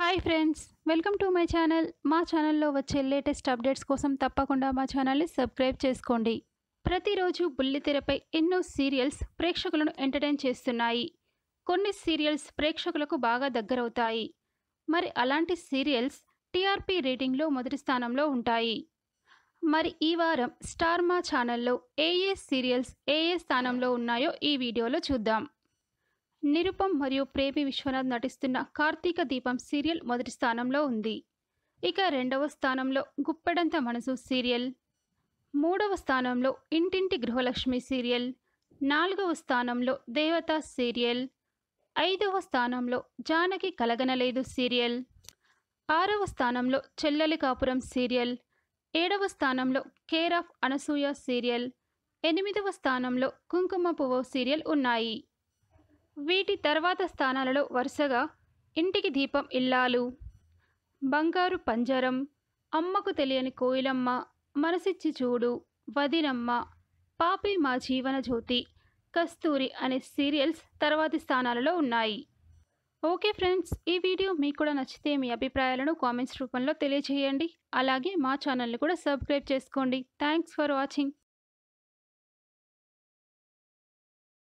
Hi friends, welcome to my channel. మా ఛానల్లో వచ్చే లేటెస్ట్ అప్డేట్స్ కోసం తప్పకుండా మా ఛానల్ని సబ్స్క్రైబ్ చేసుకోండి. ప్రతిరోజు బుల్లితెరపై ఎన్నో సీరియల్స్ ప్రేక్షకులను ఎంటర్టైన్ చేస్తున్నాయి. కొన్ని సీరియల్స్ ప్రేక్షకులకు బాగా దగ్గరవుతాయి. మరి అలాంటి సీరియల్స్ టీఆర్పీ రేటింగ్లో మొదటి స్థానంలో ఉంటాయి. మరి ఈ వారం స్టార్ మా ఛానల్లో ఏ సీరియల్స్ ఏ స్థానంలో ఉన్నాయో ఈ వీడియోలో చూద్దాం. నిరుపమ్ మరియు ప్రేమి విశ్వనాథ్ నటిస్తున్న కార్తీక దీపం సీరియల్ మొదటి స్థానంలో ఉంది. ఇక రెండవ స్థానంలో గుప్పెడంత మనసు సీరియల్, మూడవ స్థానంలో ఇంటింటి గృహలక్ష్మి సీరియల్, నాలుగవ స్థానంలో దేవత సీరియల్, ఐదవ స్థానంలో జానకి కలగనలేదు సీరియల్, ఆరవ స్థానంలో చెల్లెలి కాపురం సీరియల్, ఏడవ స్థానంలో కేర్ ఆఫ్ అనసూయ సీరియల్, ఎనిమిదవ స్థానంలో కుంకుమ పువ్వు సీరియల్ ఉన్నాయి. వీటి తర్వాత స్థానాలలో వరుసగా ఇంటికి దీపం ఇల్లాలు, బంగారు పంజరం, అమ్మకు తెలియని కోయిలమ్మ, మనసిచ్చి చూడు, వదినమ్మ, పాపి మా జీవన జ్యోతి, కస్తూరి అనే సీరియల్స్ తర్వాతి స్థానాలలో ఉన్నాయి. ఓకే ఫ్రెండ్స్, ఈ వీడియో మీకు కూడా నచ్చితే మీ అభిప్రాయాలను కామెంట్స్ రూపంలో తెలియజేయండి. అలాగే మా ఛానల్ని కూడా సబ్స్క్రైబ్ చేసుకోండి. Thanks for watching.